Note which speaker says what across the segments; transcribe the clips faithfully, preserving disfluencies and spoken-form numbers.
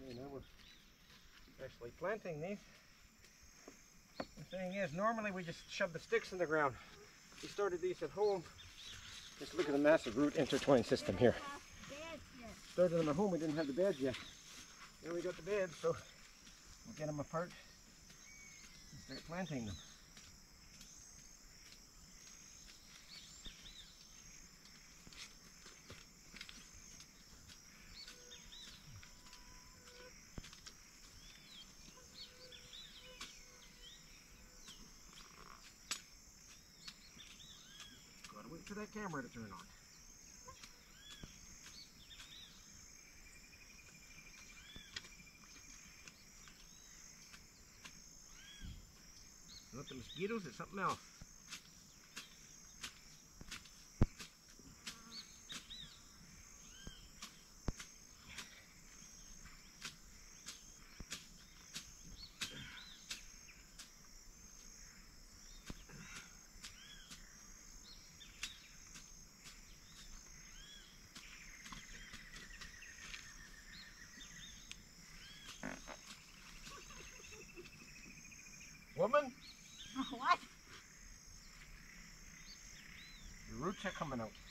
Speaker 1: Okay, now we're actually planting these. The thing is, normally we just shove the sticks in the ground. We started these at home. Just look at the massive root intertwine system here. Started them at home, we didn't have the beds yet. Now we got the beds, so we'll get them apart and start planting them. Gotta wait for that camera to turn on. Not the mosquitoes, it's something else. Woman?
Speaker 2: What?
Speaker 1: Your roots are coming out.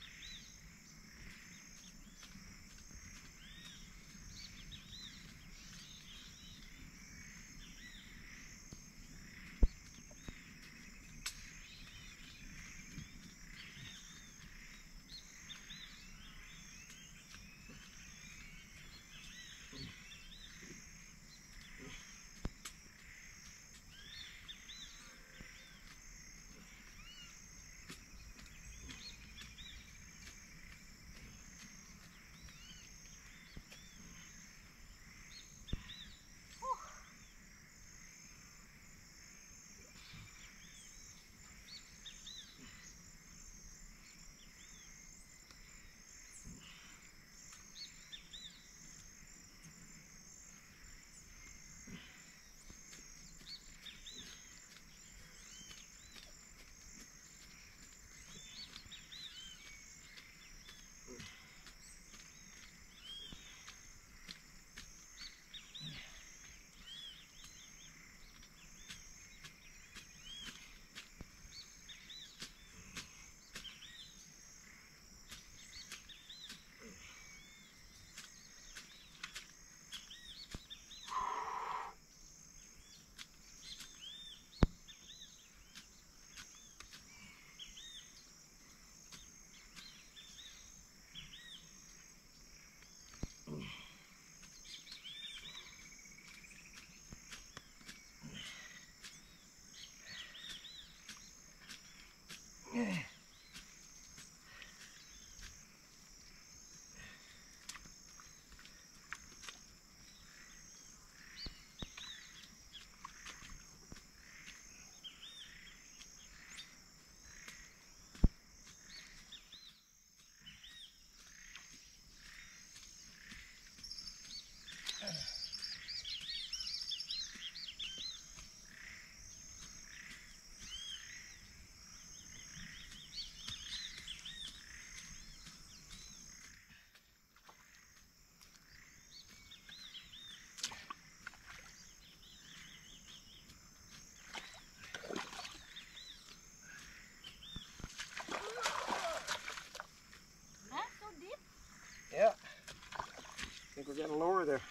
Speaker 1: Yeah, I think we're getting lower there.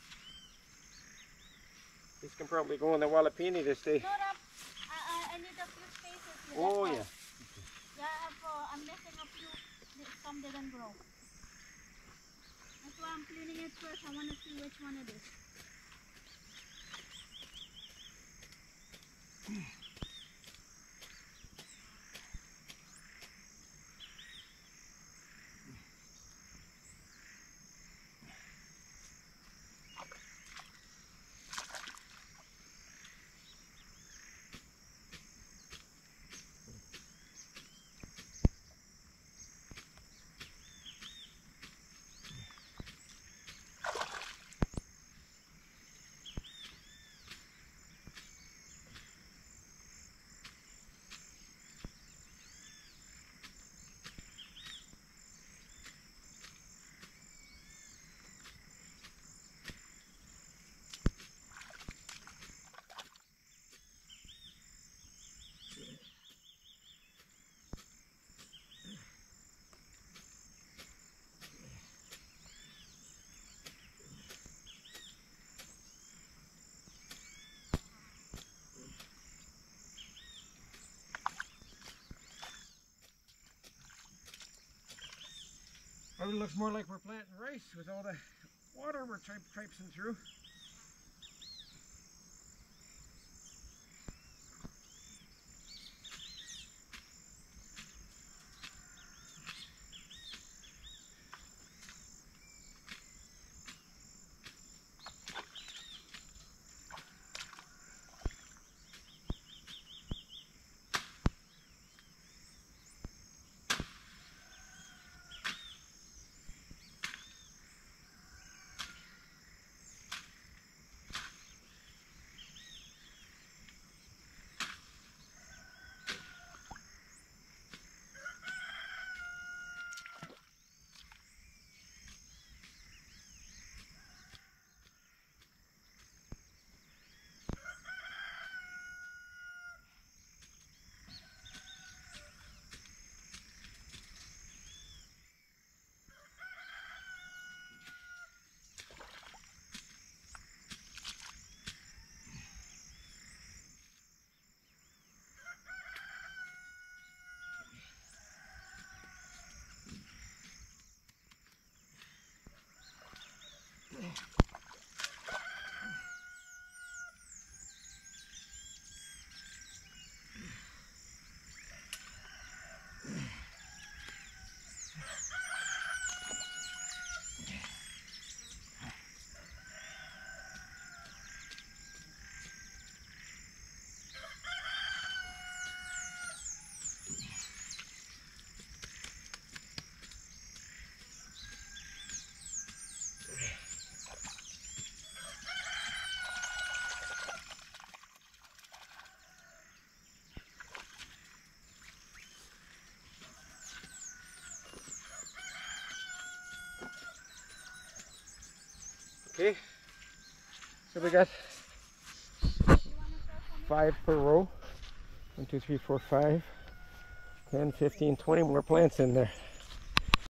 Speaker 1: This can probably go in the jalapeno this day.
Speaker 2: No, I, I, I need a few spaces. Here.
Speaker 1: Oh,
Speaker 2: That's
Speaker 1: yeah.
Speaker 2: why. Yeah, I've, uh, I'm missing a few. Some didn't grow. That's why I'm cleaning it first. I want to see which one it is.
Speaker 1: Probably looks more like we're planting rice with all the water we're tri traipsing through. Okay, so we got five per row. One, two, three, four, five, ten, fifteen, twenty more plants in there.